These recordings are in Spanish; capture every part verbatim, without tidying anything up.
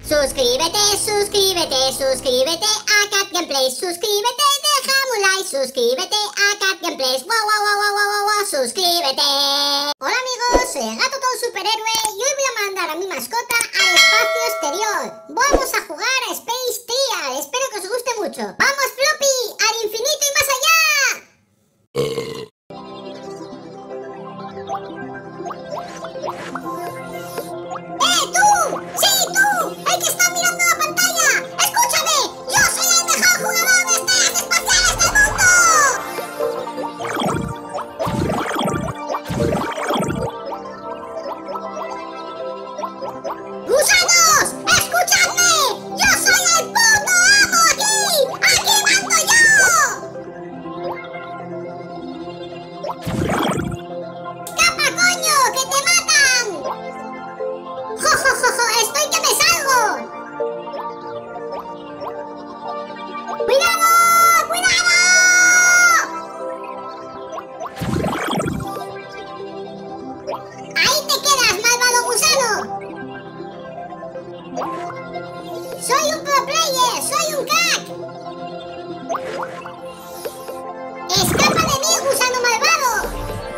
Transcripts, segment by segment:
Suscríbete, suscríbete, suscríbete a Cat Gameplays. Suscríbete, déjame un like. Suscríbete a Cat Gameplays. Wow, wow, wow, wow, wow, wow, suscríbete. Hola amigos, soy el Gato Ton Superhéroe y hoy voy a mandar a mi mascota al espacio exterior. Vamos a jugar a Space Trial. Espero que os guste mucho. ¡Vamos, Floppy! ¡Al infinito y más allá! Uh. ¡Eh, tú! ¡Sí, tú! ¡El que está mirando la pantalla! ¡Escúchame! ¡Yo soy el mejor jugador de estrellas espaciales del mundo! ¡Gusanos! ¡Escuchadme! ¡Yo soy el puto amo aquí! ¡Aquí mando yo! ¡Escapa, coño! ¡Que te matan! ¡Jo, jo, jo, jo! ¡Estoy que me salgo! ¡Cuidado! ¡Cuidado! ¡Ahí te quedas, malvado gusano! ¡Soy un pro player! ¡Soy un crack! ¡Escapa de mí, gusano malvado!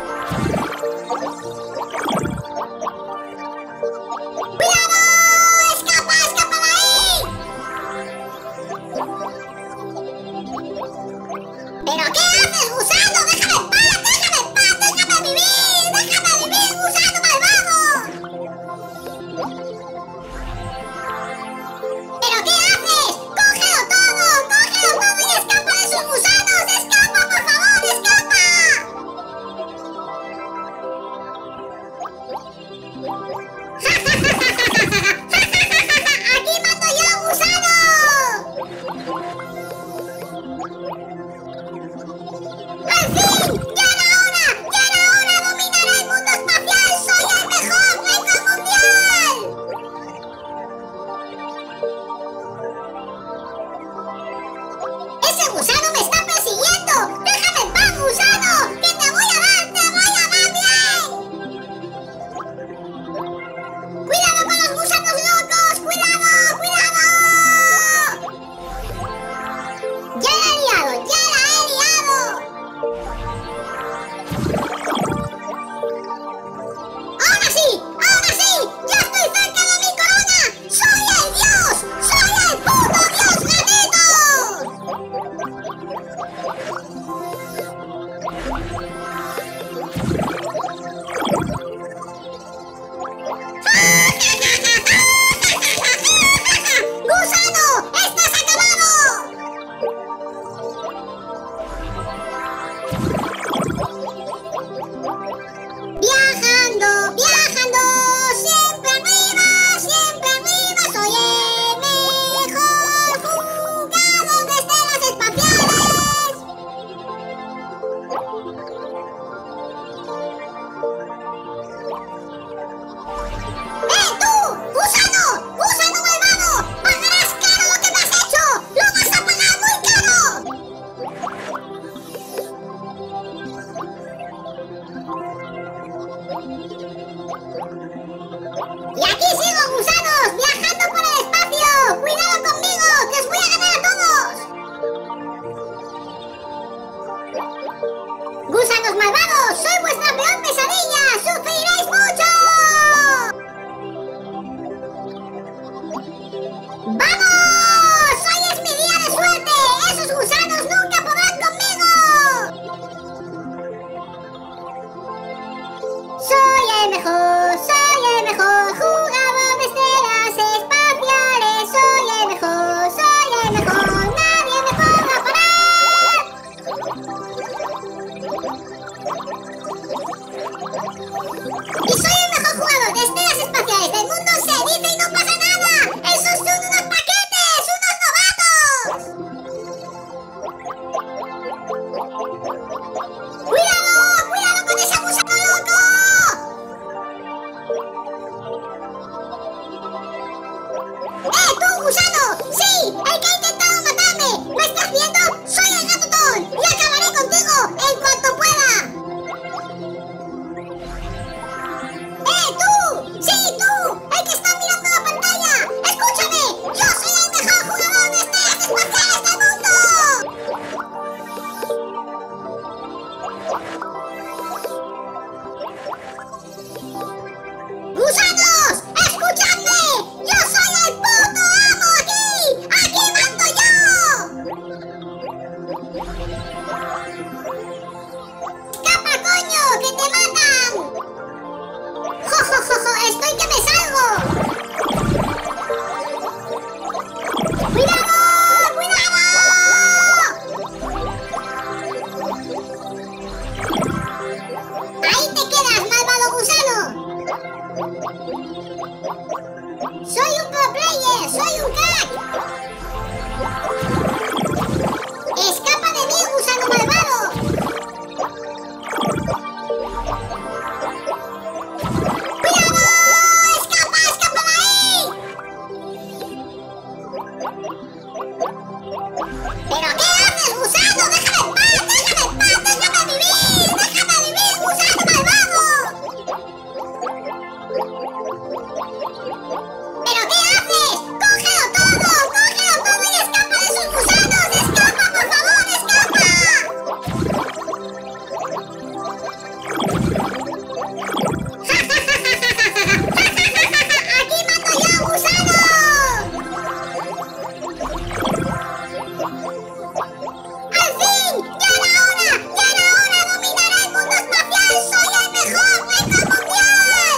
¡Cuidado! ¡Escapa! ¡Escapa de ahí! ¿Pero qué haces, gusano? ¡Déjame en paz! ¡Déjame en paz! ¡Déjame vivir! ¡Déjame vivir, gusano malvado! ¿Pero qué haces? ¡Cógelo todo! ¡Cógelo todo y escapa de esos gusanos! ¡Escapa, por favor! ¡Escapa! ¡Ja, ja, ja, ja, ja, ja, ja! ¡Aquí mando yo, gusano! ¡Al fin! ¡Ya era hora! ¡Ya era hora! ¡Dominaré el mundo espacial! ¡Soy el mejor reino mundial! ¡Ese gusano me está persiguiendo! ¡Déjame en paz, gusano! ¡Que te voy a dar! ¡Te voy a dar bien! ¡Cuidado con los gusanos locos! ¡Cuidado! ¡Cuidado! ¡Ya la he liado! ¡Ya la he liado! ¡Ahora sí! ¡Ahora sí! ¡Ya estoy cerca de mi corona! ¡Soy el dios! ¡Soy el puto dios gatito! ¡Gusano! ¡Estás acabado! Viajando, viajando, siempre arriba, siempre arriba, soy el mejor jugador de estrellas espaciales. ¡Eh, tú! ¡Gusano! ¡Gusano malvado! ¡Pagarás caro lo que me has hecho! ¡Lo vas a pagar muy caro! ¡Y aquí sigo, gusanos! ¡Viajando por el espacio! ¡Cuidado conmigo! ¡Que os voy a ganar a todos! ¡Gusanos malvados! ¡Soy vuestra peor pesadilla! ¡Sufriréis mucho! ¡Vamos! ¡Hoy es mi día de suerte! ¡Esos gusanos nunca podrán conmigo! Soy el mejor, soy el mejor jugador de estrellas espaciales. Soy el mejor, soy el mejor, nadie me podrá parar. Y soy el mejor jugador de estrellas espaciales del mundo, se dice y no pasa nada. ¡Esos son unos paquetes, unos novatos! ¡Cuidado! ¡Cuidado con ese gusano loco! ¡Eh, tú, gusano! ¡Sí! ¡El que ha intentado matarme! ¿Me estás viendo? ¡Soy el Gato Ton! ¡Y acabaré contigo en cuanto pueda! ¡Eh, tú! ¡Sí, tú! ¡El que está mirando la pantalla! ¡Escúchame! ¿Pero qué haces, gusano? ¡Déjame en paz! ¡Déjame en paz! ¡Déjame vivir! ¡Déjame vivir, gusano malvado! ¿Pero qué haces? ¡Cógelo todo! ¡Cógelo todo y escapa de esos gusanos! ¡Escapa, por favor! ¡Escapa! ¡Aquí mato yo, gusano! ¡Al fin! ¡Ya era hora! ¡Ya era hora! ¡Dominaré el mundo espacial! ¡Soy el mejor récord mundial!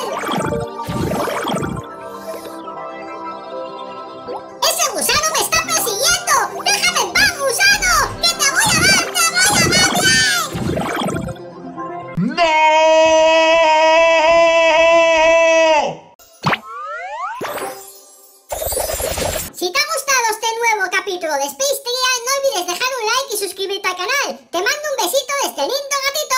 ¡Ese gusano me está persiguiendo! ¡Déjame en paz, gusano! ¡Que te voy a dar! ¡Te voy a dar bien! ¡No! Si te ha gustado este nuevo capítulo de Space Trial, no olvides dejar un like y suscribirte al canal. Te mando un besito de este lindo gatito.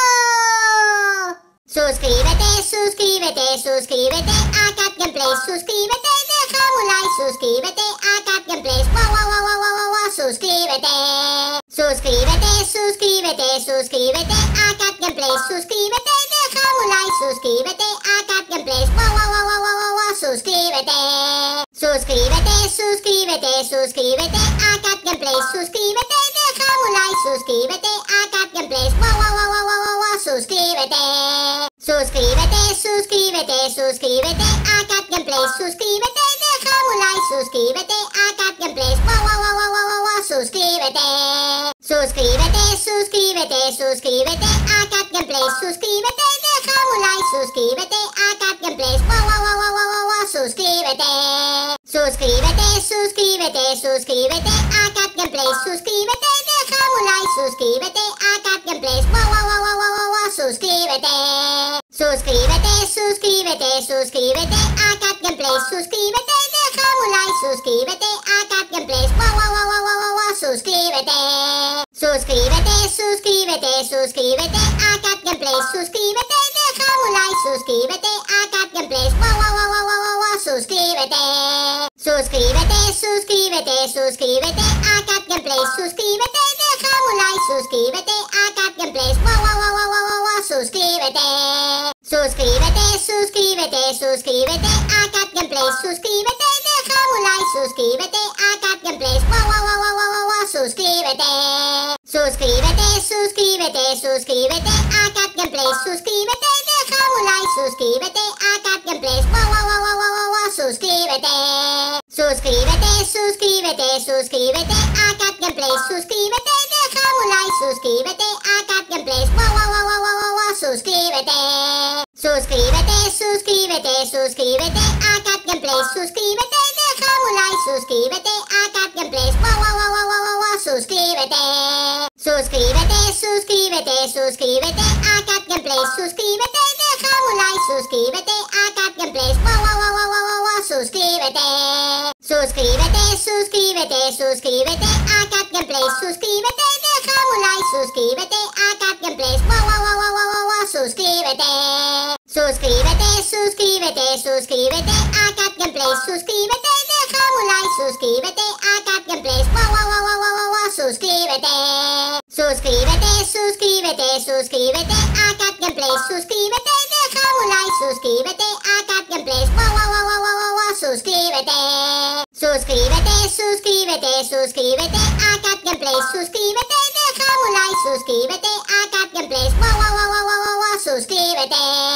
Suscríbete, suscríbete, suscríbete a Cat Gameplays. Suscríbete, deja un like. Suscríbete a Cat Gameplays. Wow, wow, wow, wow, wow, wow, suscríbete. Suscríbete, suscríbete, suscríbete a Cat Gameplays. Suscríbete, deja un like. Suscríbete a Cat Gameplays. Wow, wow, wow, wow, wow, wow, suscríbete. Suscríbete, suscríbete, suscríbete a Cat Gameplays. Suscríbete, deja un like. Suscríbete a Cat Gameplays. Wow, wow, wow, wow, wow, wow, wow, suscríbete. Suscríbete, suscríbete, suscríbete a Cat Gameplays. Suscríbete, deja un like. Suscríbete a Cat Gameplays. Wow, wow, wow, wow, wow, wow, suscríbete. Suscríbete, suscríbete, suscríbete a Cat Gameplays. Suscríbete, deja un like. Suscríbete a Cat Gameplays. Wow, wow, wow, wow, wow, wow, suscríbete. Suscríbete, suscríbete, suscríbete a Cat Gameplays. Suscríbete, deja un like. Suscríbete a Cat Gameplays. Wow, wow, wow, wow, wow, wow, suscríbete. Suscríbete, suscríbete, suscríbete a Cat Gameplays. Suscríbete, deja un like. Suscríbete a Cat Gameplays. Wow, wow, wow, wow, wow, wow, suscríbete. Suscríbete, suscríbete, suscríbete a Cat Gameplays. Suscríbete, deja un like. Suscríbete a Cat Gameplays. Wow, wow, wow, wow, wow, wow, wow, suscríbete. Suscríbete, suscríbete, suscríbete a Cat Gameplays. Suscríbete, deja un like. Suscríbete a Cat Gameplays. Wow, wow, wow, wow, wow, wow, wow, suscríbete. Suscríbete, suscríbete, suscríbete a Cat Gameplays. Suscríbete, deja un like. Suscríbete a Cat Gameplays. Wow, wow, wow, wow, wow, wow, wow, suscríbete. Suscríbete, suscríbete, suscríbete a Cat Gameplays. Suscríbete, deja un like. Suscríbete a Cat Gameplays. Wow, wow, wow, wow, wow, wow, wow, suscríbete. Suscríbete, suscríbete, suscríbete a Cat Gameplays. Suscríbete, deja un like. Suscríbete a Cat Gameplays. Wow, wow, wow, wow, wow, wow, suscríbete. Suscríbete, suscríbete, suscríbete a Cat Gameplays. Suscríbete, deja un like. Suscríbete a Cat Gameplays. Wow, wow, wow, wow, wow, wow, suscríbete. Suscríbete, suscríbete, suscríbete a Cat Gameplays. Suscríbete, deja un like. Suscríbete a Cat Gameplays. Wow, wow, wow, wow, wow, wow, suscríbete. Suscríbete, suscríbete, suscríbete a Cat Gameplays. Suscríbete, deja un like. Suscríbete a Cat Gameplays. Wow, wow, wow, wow, wow, wow, suscríbete. Suscríbete, suscríbete, suscríbete a Cat Gameplays. Suscríbete, deja un like. Suscríbete a Cat Gameplays. Wow, wow, wow, wow, wow, wow, suscríbete. Suscríbete, suscríbete, suscríbete a Cat Gameplays. Suscríbete, deja un like. Suscríbete a Cat Gameplays. Wow, wow, wow, wow, wow, wow, suscríbete. Suscríbete, suscríbete, suscríbete a Cat Gameplays. Suscríbete, deja un like. Suscríbete a Cat Gameplays. Wow, wow, wow, wow, wow, wow, suscríbete.